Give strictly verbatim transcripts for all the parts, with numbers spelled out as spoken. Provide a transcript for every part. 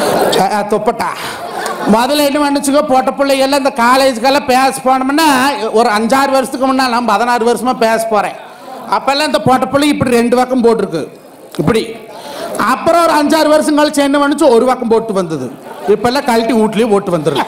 துப்பட்டா முதல்ல என்ன பண்ணுச்சுக்கோ, போட்ட பிள்ளைகள்லாம் இந்த காலேஜுக்கெல்லாம் பேச போனோம்னா ஒரு அஞ்சாறு வருஷத்துக்கு முன்னால் நான் பதினாறு வருஷமா பேச போகிறேன். அப்போல்லாம் இந்த போட்ட பிள்ளை இப்படி ரெண்டு பக்கம் போட்டிருக்கு இப்படி. அப்புறம் ஒரு அஞ்சாறு வருஷம் கழிச்சு என்ன பண்ணுச்சு, ஒரு பக்கம் போட்டு வந்தது. இப்பெல்லாம் கழட்டி வீட்லேயே போட்டு வந்துடுது.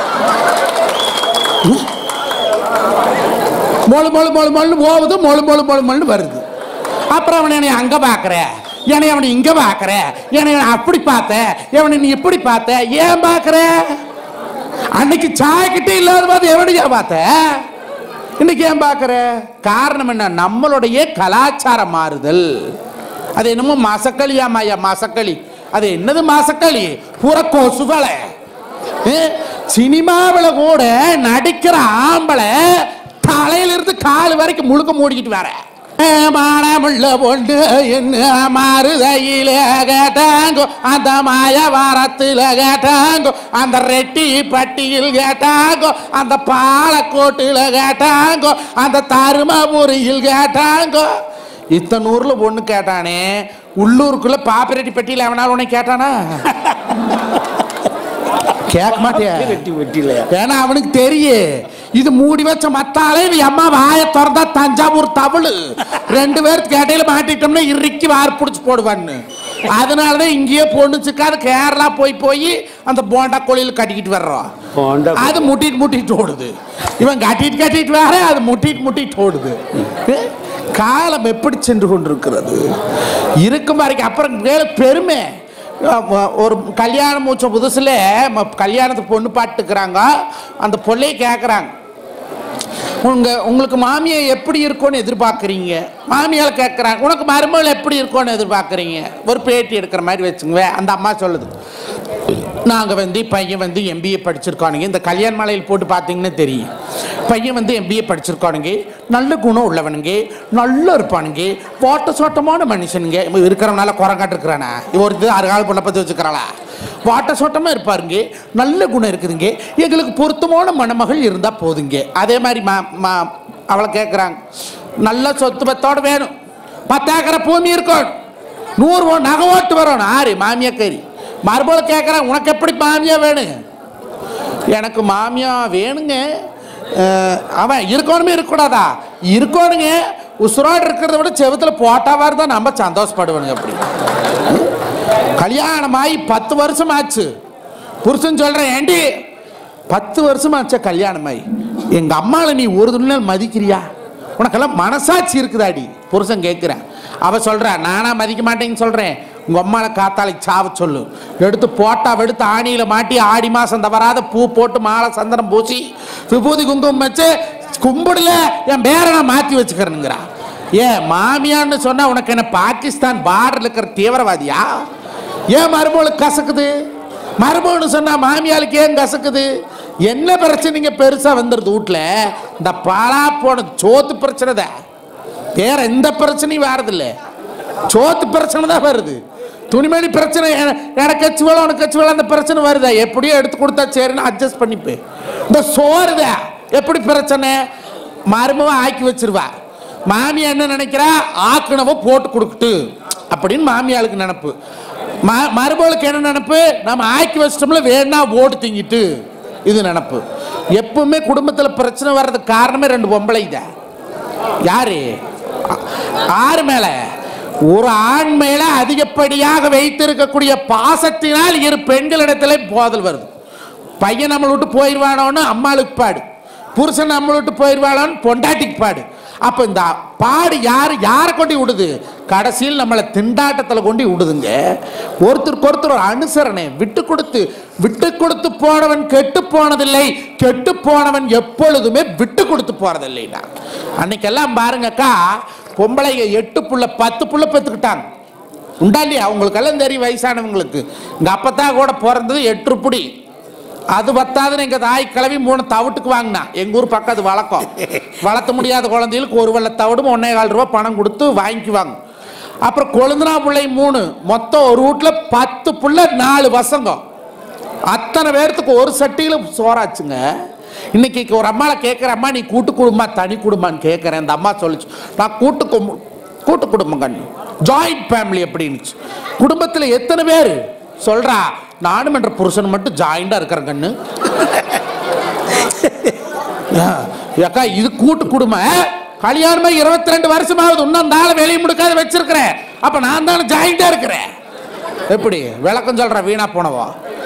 மொழு மொழு மொழு மொழு போகுது, மொழு மொழு மொழு மொழு வருது. அப்புறம் அவனை என்னை அங்கே பார்க்குற, என்னை அவனை இங்கே பார்க்குற, என்னை அப்படி பார்த்த, எவனை நீ இப்படி பார்த்த, ஏன் பார்க்குற? அன்னைக்கு சாய்கிட்டே இல்லாத பார்த்து எவனையா பார்த்த, இன்னைக்கு ஏன் பார்க்குற? காரணம் என்ன? நம்மளுடைய கலாச்சார மாறுதல். அது என்னமோ மசக்களியா மாயா, மசக்களி. அது என்னது மசக்களி? புற கொசுகளை. சினிமாவில் கூட நடிக்கிற ஆம்பளை தலையிலிருந்து கால் வரைக்கும் முழுக்க மூடிக்கிட்டு வர மானமுள்ள பொண்ணு என்ன மாறுதையில கேட்டாங்கோ, அந்த மாய வாரத்தில் கேட்டாங்கோ, அந்த ரெட்டி பட்டியில் கேட்டாங்கோ, அந்த பாலக்கோட்டில் கேட்டாங்கோ, அந்த தருமபுரியில் கேட்டாங்கோ. இத்தனை ஊர்ல பொண்ணு கேட்டானே, உள்ளூருக்குள்ள பாப்பிரெட்டி பெட்டியில் எவனாலும் உன்னை கேட்டானா? கேட்க மாட்டேன். ஏன்னா அவனுக்கு தெரியும் இது மூடி வச்ச மத்தாலே அம்மா வாய திறந்தா தஞ்சாவூர் தவளு ரெண்டு பேருக்கு கேட்டையில மாட்டிட்டோம்னா இறுக்கி வார் பிடிச்சி போடுவான்னு. அதனாலதான் இங்கேயே பொண்ணுச்சுக்காது கேரளா போய் போய் அந்த போண்டா கோழியில் கட்டிக்கிட்டு வர்றோம். அது முட்டிட்டு முட்டிட்டு ஓடுது. இவன் கட்டிட்டு கட்டிட்டு வர, அது முட்டிட்டு முட்டிட்டு ஓடுது. காலம் எப்படி சென்று கொண்டிருக்கிறது இருக்கும் வரைக்கும். அப்புறம் பெருமை. ஒரு கல்யாணம் மூச்ச புதுசுல கல்யாணத்துக்கு பொண்ணு பாட்டுக்கிறாங்க. அந்த பொள்ளையை கேட்குறாங்க, உங்க உங்களுக்கு மாமியை எப்படி இருக்கும்னு எதிர்பார்க்குறீங்க? மாமியால் கேட்குறாங்க, உனக்கு மருமகள் எப்படி இருக்கும்னு எதிர்பார்க்குறீங்க? ஒரு பேட்டி எடுக்கிற மாதிரி வச்சுங்க. அந்த அம்மா சொல்லுது, நாங்கள் வந்து பையன் வந்து எம்பிஏ படிச்சிருக்கானுங்க. இந்த கல்யாண மாலையில் போட்டு பார்த்தீங்கன்னா தெரியும். பையன் வந்து எம்பிஏ படிச்சிருக்கானுங்க, நல்ல குணம் உள்ளவனுங்க, நல்லா இருப்பானுங்க, வாட்ட சோட்டமான மனுஷனுங்க. இருக்கிறவனால குரங்காட்டு இருக்கிறானா? ஒரு இது அறுகால் பொண்ணை பற்றி வச்சுக்கிறாளா? வாட்ட சோட்டமாக இருப்பாருங்க, நல்ல குணம் இருக்குதுங்க, எங்களுக்கு பொருத்தமான மணமகள் இருந்தால் போதுங்க. அதே மாதிரி மா மா அவளை கேட்குறாங்க, நல்ல சொத்து பத்தோடு வேணும், பத்தாக்கிற பூமி இருக்கணும், நூறு நகை ஓட்டு வரணும். ஆறு மாமியாக்கறி மறுபோல கேட்குறான், உனக்கு எப்படி மாமியா வேணும்? எனக்கு மாமியா வேணுங்க. அவன் இருக்கணுமே இருக்கக்கூடாதா? இருக்கணுங்க. உசுரோடு இருக்கிறத விட செவத்தில் போட்டாவாரு தான் நம்ம சந்தோஷப்படுவானுங்க. அப்படி கல்யாணமாகி பத்து வருஷம் ஆச்சு. புருஷன் சொல்கிறேன், ஏண்டி பத்து வருஷம் ஆச்சா கல்யாணமாயி எங்க அம்மாவை நீ ஒரு துணியில் மதிக்கிறியா? உனக்கெல்லாம் மனசாட்சி இருக்குதாடி? புருஷன் கேட்குறேன். அவ சொல்ற, நானா மதிக்க மாட்டேன்னு சொல்றேன். உங்க அம்மாவை காத்தாலைக்கு சாவ சொல்லு. எடுத்து போட்டா எடுத்து ஆணியில மாட்டி ஆடி மாசம் தவறாத பூ போட்டு மாலை சந்தனம் பூசி விபூதி குங்குமம் வச்சு கும்பிடல என் பேரை நான் மாற்றி வச்சுக்கிறேனுங்கிறா. ஏன் மாமியான்னு சொன்னா உனக்கு என்ன பாகிஸ்தான் பார்டர்ல இருக்கிற தீவிரவாதியா? ஏன் மருமகளுக்கு கசக்குது? மருமகன்னு சொன்னா மாமியாளுக்கு ஏன் கசக்குது? என்ன பிரச்சனைங்க பெருசா வந்துருது வீட்டுல? இந்த பாலா போன சோத்து பிரச்சனை தான், வேற எந்த பிரச்சனையும் வரதில்ல. சோத்து பிரச்சனை தான் வருது. துணிமணி பிரச்சனை எனக்கு கட்சி வேலை உனக்கு கட்சி வேலை அந்த பிரச்சனை வருதா? எப்படியோ எடுத்து கொடுத்தா சரின்னு அட்ஜஸ்ட் பண்ணிப்பேன். இந்த சோறுதா எப்படி பிரச்சனை? மருமவ ஆக்கி வச்சிருவா. மாமியா என்ன நினைக்கிறா, ஆக்குனவ போட்டு கொடுக்கட்டு அப்படின்னு மாமியாளுக்கு நினப்பு. மருமகளுக்கு என்ன நினப்பு, நம்ம ஆக்கி வச்சிட்டோம்ல வேணா ஓட்டு திங்கிட்டு இது நினப்பு. எப்பவுமே குடும்பத்தில் பிரச்சனை வர்றதுக்கு காரணமே ரெண்டு பொம்பளை தான். யாரு? ஆறு மேல ஒரு ஆண் மேல அதிகப்படியாக வைத்திருக்கக்கூடிய பாசத்தினால் இரு பெண்களிடத்துல போதல் வருது. பையன் நம்மளை விட்டு போயிடுவானோன்னு அம்மாளுக்கு பாடு, புருஷன் நம்மளை விட்டு போயிடுவானோன்னு பொண்டாட்டிக்கு பாடு. அப்ப இந்த பாடு யாரு யாரை கொண்டு விடுது? கடைசியில் நம்மளை திண்டாட்டத்தில் கொண்டு விடுதுங்க. ஒருத்தருக்கு ஒருத்தர் ஒரு அனுசரணை, விட்டு கொடுத்து விட்டு கொடுத்து போனவன் கெட்டு போனதில்லை, கெட்டு போனவன் எப்பொழுதுமே விட்டு கொடுத்து போறதில்லைடா. அன்னைக்கெல்லாம் பாருங்கக்கா, பொம்பளைங்க எட்டு புள்ள பத்து புள்ள பெற்றுக்கிட்டாங்க. உண்டா இல்லையா? அவங்களுக்கெல்லாம் தெரியும் வயசானவங்களுக்கு. எங்க அப்பத்தான் கூட பிறந்தது எட்டு புடி, அது பத்தாதுன்னு எங்க தாய் கிளவி மூணு தவிட்டுக்கு வாங்கினா. எங்க ஊர் பக்கம் அது வழக்கம். வளர்த்த முடியாத குழந்தைகளுக்கு ஒரு வெள்ள தவிடும் ஒன்னே கால் ரூபா பணம் கொடுத்து வாங்கிக்குவாங்க. அப்புறம் கொழுந்தனா பிள்ளை மூணு, மொத்தம் ஒரு வீட்டுல பத்து புள்ள நாலு பசங்க. அத்தனை பேர்த்துக்கு ஒரு சட்டியில சோறாச்சுங்க. இன்னைக்கு ஒரு அம்மாவை கேட்குற, அம்மா நீ கூட்டு குடும்பமா தனி குடும்பமான்னு கேட்குறேன். அந்த அம்மா சொல்லிச்சு, நான் கூட்டு கூட்டு குடும்பம் கண்ணு, ஜாயிண்ட் ஃபேமிலி அப்படின்னு. குடும்பத்தில் எத்தனை பேர் சொல்றா? நானும் என்ற புருஷன் மட்டும் ஜாயிண்டா இருக்கிறேன் கண்ணு. ஏக்கா இது கூட்டு குடும்பம், கல்யாணமா இருபத்தி ரெண்டு வருஷமாவது இன்னும் நாளை வெளியே முடுக்காத வச்சிருக்கிறேன். அப்ப நான் தானே ஜாயிண்டா இருக்கிறேன். எப்படி விளக்கம் சொல்ற வீணா போனவோ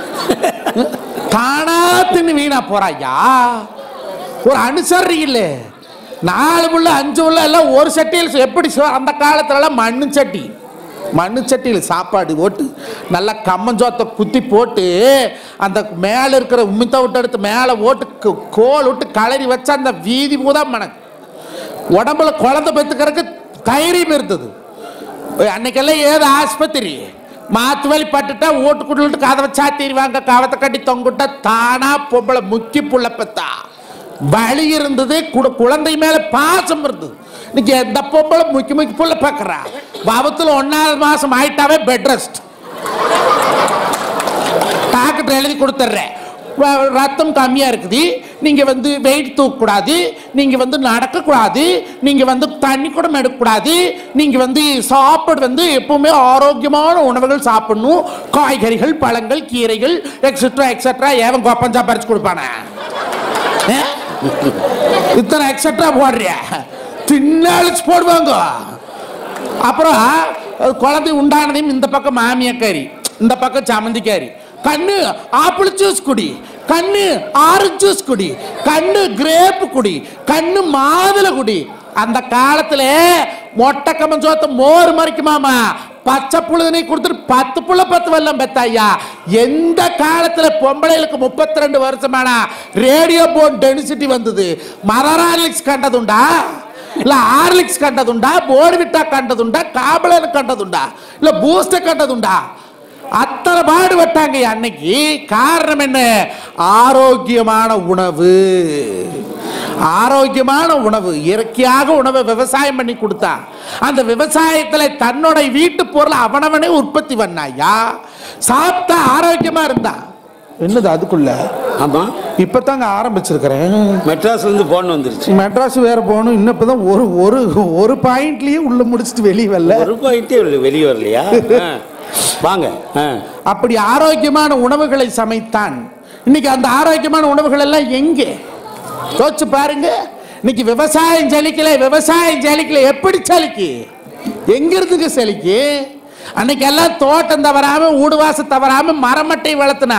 தானா தின்னு வீணா போறாயா. ஒரு அனுசரணை இல்லை. நாலு உள்ள அஞ்சு உள்ள எல்லாம் ஒரு சட்டியில் எப்படி அந்த காலத்துல மண்ணு சட்டி மண்ணு சட்டியில் சாப்பாடு போட்டு நல்லா கம்மஞ்சோத்தை குத்தி போட்டு அந்த மேலே இருக்கிற உமித்த விட்டு எடுத்து மேலே ஓட்டு கோல் விட்டு களறி வச்சா அந்த வீதி பூதா மணக்கு. உடம்புல குழந்தை பெற்றுக்கிறதுக்கு தைரியம் இருந்தது. அன்னைக்கெல்லாம் ஏது ஆஸ்பத்திரி மாத்து வலி பட்டுட்டா ஓட்டுக்குள்ள விட்டு கதவை சாத்திடுவாங்க. கவத்தை கட்டி தொங்கிட்டா தானா பொம்பளை முக்கி புள்ள பெத்தா வலி இருந்தது. குழந்தை மேல பாசம் இருந்தது. இன்னைக்கு எந்த பொம்பளை முக்கி முக்கி புள்ள பார்க்கறா. பாவத்தில் ஒன்னாவது மாசம் ஆயிட்டாவே பெட் ரெஸ்ட். டாக்டர் எழுதி கொடுத்துட்றேன், ரத்தம் கம்மியா இருக்குது, நீங்க வந்து வெயிட் தூக்கக்கூடாது, நீங்க வந்து நடக்கக்கூடாது, நீங்க வந்து தண்ணி கூட எடுக்கக்கூடாது, நீங்க வந்து சாப்பாடு வந்து எப்பவுமே ஆரோக்கியமான உணவுகள் சாப்பிடணும், காய்கறிகள் பழங்கள் கீரைகள் எக்ஸெட்ரா எக்ஸெட்ரா. ஏவன் கோப்பஞ்சா பறிச்சு கொடுப்பானே இத்தனை எக்ஸெட்ரா போடுறிய தின்னாளிச்சு போடுவாங்க. அப்புறம் குழந்தை உண்டானதையும் இந்த பக்கம் மாமியக்காரி, இந்த பக்கம் சமந்திக்காரி. கண்ணு ஆப்பிள் ஜூஸ் குடி, கண்ணு ஆரஞ்சு ஜூஸ் குடி, கண்ணு கிரேப் குடி, கண்ணு மாதுளை குடி. அந்த காலத்துல மொட்டை கமஞ்சோத்த மோர் மறைக்குமாமா பச்சை புழுதனை கொடுத்துட்டு பத்து புள்ள பத்து வெள்ளம் பெத்தாயா. எந்த காலத்துல பொம்பளைகளுக்கு முப்பத்தி ரெண்டு வருஷமான ரேடியோ போன் டென்சிட்டி வந்தது? மதராலிக்ஸ் கண்டதுண்டா, இல்ல ஆர்லிக்ஸ் கண்டதுண்டா, போர்விட்டா கண்டதுண்டா, காபலன் கண்டதுண்டா, இல்ல பூஸ்டர் கண்டதுண்டா? அத்தனை பாடுபட்டாங்க அன்னைக்கு. காரணம் என்ன? ஆரோக்கியமான உணவு. ஆரோக்கியமான உணவு, இயற்கையாக உணவை விவசாயம் பண்ணி கொடுத்தா. அந்த விவசாயத்துல தன்னோட வீட்டு பொருள் அவனவனே உற்பத்தி பண்ணாயா, சாப்பிட்டா ஆரோக்கியமா இருந்தா. என்னது அதுக்குள்ள? ஆமா, இப்பதாங்க ஆரம்பிச்சிருக்கிறேன். மெட்ராஸ்ல இருந்து போன் வந்துருச்சு. மெட்ராஸ் வேற போகணும். இன்னும் இப்பதான் ஒரு ஒரு ஒரு பாயிண்ட்லயே உள்ள முடிச்சுட்டு வெளியே வரல. ஒரு பாயிண்டே வெளியே வரலையா? வாங்க. அப்படி ஆரோக்கியமான உணவுகளை சமைத்தான். இன்னைக்கு அந்த ஆரோக்கியமான உணவுகள் எல்லாம் எங்கே யோசிச்சு பாருங்க. இன்னைக்கு விவசாயம் செழிக்கல, விவசாயம் செழிக்கல. எப்படி செழிக்கு? எங்க இருந்துங்க செழிக்கு? அன்னைக்கு எல்லாம் தோட்டம் தவறாம ஊடுவாச தவறாம மரமட்டை வளர்த்துனா,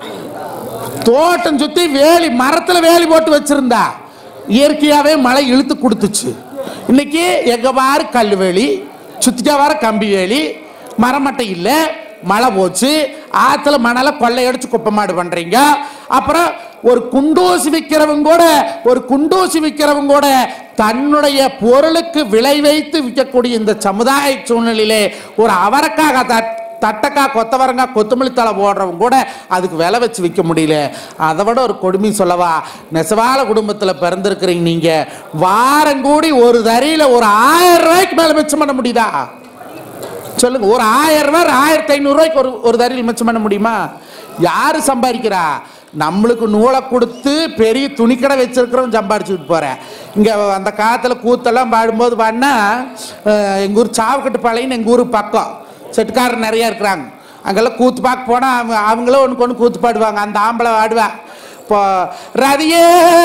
தோட்டம் சுத்தி வேலி மரத்துல வேலி போட்டு வச்சிருந்தா இயற்கையாவே மழை இழுத்து கொடுத்துச்சு. இன்னைக்கு எங்க பாரு கல் வேலி, சுத்திட்டா வர கம்பி வேலி, மரமட்டை இல்லை, மழை போச்சு, ஆத்துல மணலை கொள்ளையடிச்சு குப்பமாடு பண்றீங்க. அப்புறம் ஒரு குண்டூசி விற்கிறவங்க கூட ஒரு குண்டூசி விற்கிறவங்க கூட தன்னுடைய பொருளுக்கு விலை வைத்து விற்கக்கூடிய இந்த சமுதாய சூழ்நிலையிலே ஒரு அவரக்காக தட்டக்கா கொத்தவரங்கா கொத்தமல்லி தலை போடுறவங்க கூட அதுக்கு விலை வச்சு விற்க முடியல. அதை விட ஒரு கொடுமை சொல்லவா, நெசவாள குடும்பத்தில் பிறந்திருக்கிறீங்க நீங்க, வாரம் கூடி ஒரு தறியில ஒரு ஆயிரம் ரூபாய்க்கு மேல மிச்சம் பண்ண முடியுதா சொல்லுங்க? ஒரு ஆயிரம் ரூபாய் ஆயிரத்தி ஐநூறு ரூபாய்க்கு ஒரு ஒரு தறியில் மிச்சம் பண்ண முடியுமா? யாரு சம்பாதிக்கிறா? நம்மளுக்கு நூலை கொடுத்து பெரிய துணிக்கடை வச்சிருக்கிறோம் சம்பாரிச்சுட்டு போறேன். இங்க அந்த காலத்துல கூத்தெல்லாம் பாடும்போது பாடினா, எங்க ஊர் சாவக்கட்டு பாளையன்னு எங்க ஊருக்கு பக்கம் செட்டுக்காரர் நிறைய இருக்கிறாங்க. அங்கெல்லாம் கூத்து பார்க்க போனா அவங்க அவங்களும் ஒன்று கொண்டு கூத்து பாடுவாங்க. அந்த ஆம்பளை ஆடுவா, இப்போ ரதியே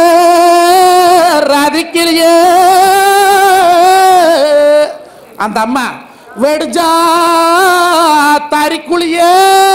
ரதிக்கிலேயே, அந்த அம்மா வெடிஜா தறிக்குழியே,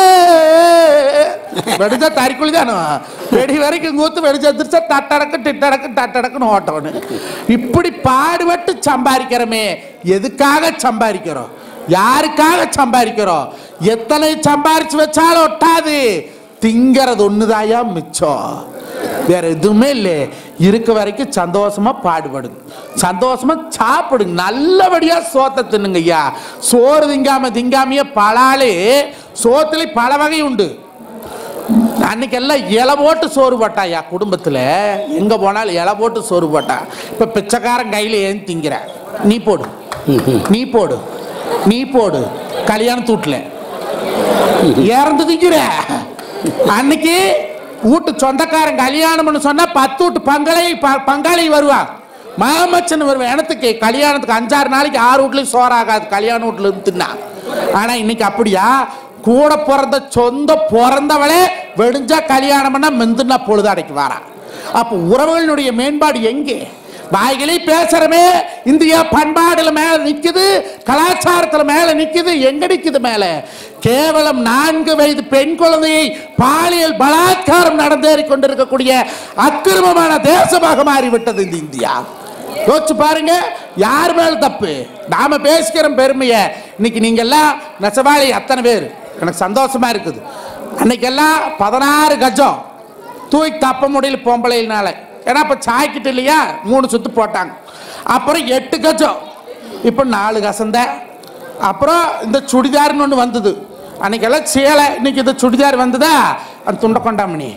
வெடிஜா தறிக்குழி தானோ, வெடி வரைக்கும் கூத்து வெடிச்சா திருச்சா தட்டடக்கு டிட்டடக்கு தட்டடக்குன்னு ஓட்டவனு. இப்படி பாடுபட்டு சம்பாதிக்கிறோமே, எதுக்காக சம்பாதிக்கிறோம்? யாருக்காக சம்பாதிக்கிறோம்? எத்தனை சம்பாரிச்சு வச்சாலும் ஒட்டாது. திங்கிறது ஒண்ணுதாயா மிச்சம், வேற எதுவுமே இல்லை. இருக்க வரைக்கும் சந்தோஷமா பாடுபடுங்க, சந்தோஷமா சாப்பிடுங்க, நல்லபடியா சோத்த தின்னுங்க ஐயா. சோறு திங்காம திங்காமைய பலாலே சோத்துல பல வகை உண்டு. அன்னைக்கு எல்லாம் இலை போட்டு சோறு போட்டாயா குடும்பத்துல, எங்க போனாலும் இலை போட்டு சோறு போட்டா. இப்ப பிச்சைக்காரன் கையில ஏன் திங்கிற? நீ போடு நீ போடு நீ போடு கல்யாண தூட்டுல இறந்து திங்கிற. அன்னைக்கு வீட்டு சொந்தக்காரன் கல்யாணம்னு சொன்னா பத்து வீட்டு பங்காளி பங்காளி வருவான், மாமச்சன் வருவான். எனத்துக்கு கல்யாணத்துக்கு அஞ்சாறு நாளைக்கு ஆறு வீட்லயும் சோறாகாது கல்யாண வீட்டுல இருந்து தின்னா. ஆனா இன்னைக்கு அப்படியா? கூட பிறந்த சொந்த பிறந்தவளே வெடிஞ்சா கல்யாணம் பண்ணா மெந்துனா பொழுது அடைக்கு வாரா. அப்போ உறவுகளுடைய மேம்பாடு எங்கே? வாய்களே பேசுறமே இந்தியா பண்பாடுல மேல நிக்குது, கலாச்சாரத்துல மேல நிக்குது. எங்க நிக்குது மேல? கேவலம் நான்கு வயது பெண் குழந்தையை பாலியல் பலாத்காரம் நடந்தேறி கொண்டிருக்கக்கூடிய அக்கிரமமான தேசமாக மாறிவிட்டது இந்த இந்தியா. யோசிச்சு பாருங்க, யார் மேல தப்பு? நாம பேசிக்கிறோம் பெருமைய. இன்னைக்கு நீங்க எல்லாம் நெசவாளி அத்தனை பேர், எனக்கு சந்தோஷமா இருக்குது. அன்னைக்கெல்லாம் பதினாறு கஜம் தூக்கி தப்ப முடியல பொம்பளைனால. ஏன்னா இப்ப சாய்க்கிட்டு இல்லையா, மூணு சுத்து போட்டாங்க. அப்புறம் எட்டு கஜம், இப்ப நாலு கசந்த. அப்புறம் இந்த சுடிதார்னு ஒன்று வந்தது. அன்னைக்கெல்லாம் சேலை, இன்னைக்கு இந்த சுடிதார் வந்ததா, அந்த துண்டை கொண்டாமணி.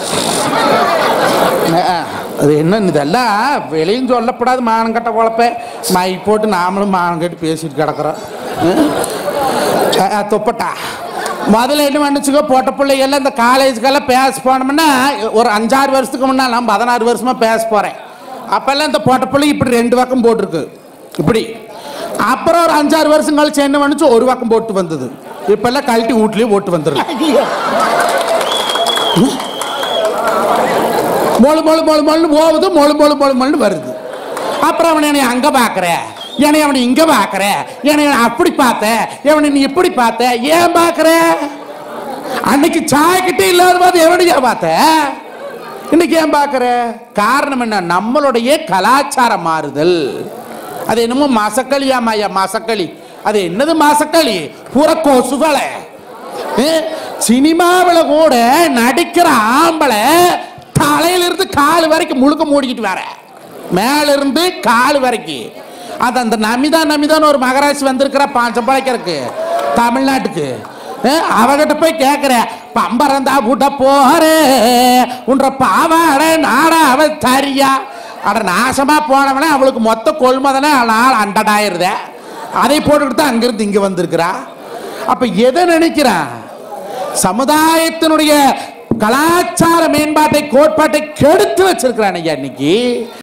அது என்ன இதெல்லாம் வெளியும் சொல்லப்படாது. மானம் கட்ட குழப்ப மை போட்டு நாமளும் மானம் கட்டி பேசிட்டு கிடக்குறோம். தொப்பட்டா முதல்ல என்ன பண்ணுச்சுக்கோ, போட்ட பிள்ளைகள்லாம் இந்த காலேஜுக்கெல்லாம் பேச போனோம்னா ஒரு அஞ்சாறு வருஷத்துக்கு முன்னால் நான் பதினாறு வருஷமா பேச போகிறேன். அப்போல்லாம் இந்த போட்ட பிள்ளை இப்படி ரெண்டு பக்கம் போட்டிருக்கு இப்படி. அப்புறம் ஒரு அஞ்சாறு வருஷம் கழிச்சு என்ன பண்ணுச்சு, ஒரு பக்கம் போட்டு வந்தது. இப்பெல்லாம் கழட்டி வீட்லேயே போட்டு வந்துடுது. மொழு மொழு மொழு மொழு போகுது, மொழு மொழு மொழு மொழு வருது. அப்புறம் அவனை என்னை அங்கே பார்க்குற, என்னை அவனை இங்கே பார்க்குற, என்னை அப்படி பார்த்த, எவனை நீ இப்படி பார்த்த, ஏன் பார்க்குற? அன்னைக்கு சாய்கிட்டே இல்லாத போது எவனையா பார்த்த, இன்னைக்கு ஏன் பார்க்குற? காரணம் என்ன? நம்மளுடைய கலாச்சார மாறுதல். அது என்னமோ மசக்களியா மாயா, மசக்களி. அது என்னது மசக்களி? புற கொசுகளை. சினிமாவில் கூட நடிக்கிற ஆம்பளை தலையிலிருந்து கால் வரைக்கும் முழுக்க மூடிக்கிட்டு வர, மேலிருந்து கால் வரைக்கும். அது அந்த நமிதா நமிதான்னு ஒரு மகராசி வந்திருக்கிற பாஞ்சம் பழைக்கிறதுக்கு தமிழ்நாட்டுக்கு. அவகிட்ட போய் கேட்குற, பம்பரந்தா கூட்ட போறே உன்ற பாவாட நாடா அவ தரியா. அட நாசமா போனவனே அவளுக்கு மொத்த கொள்மதனே நாள் அண்டடாயிருத. அதை போட்டுக்கிட்டு தான் அங்கிருந்து இங்கே வந்திருக்கிறா. அப்ப எதை நினைக்கிறான்? சமுதாயத்தினுடைய கலாச்சார மேம்பாட்டை கோட்பாட்டை கெடுத்து வச்சிருக்கிறான் ஐயா இன்னைக்கு.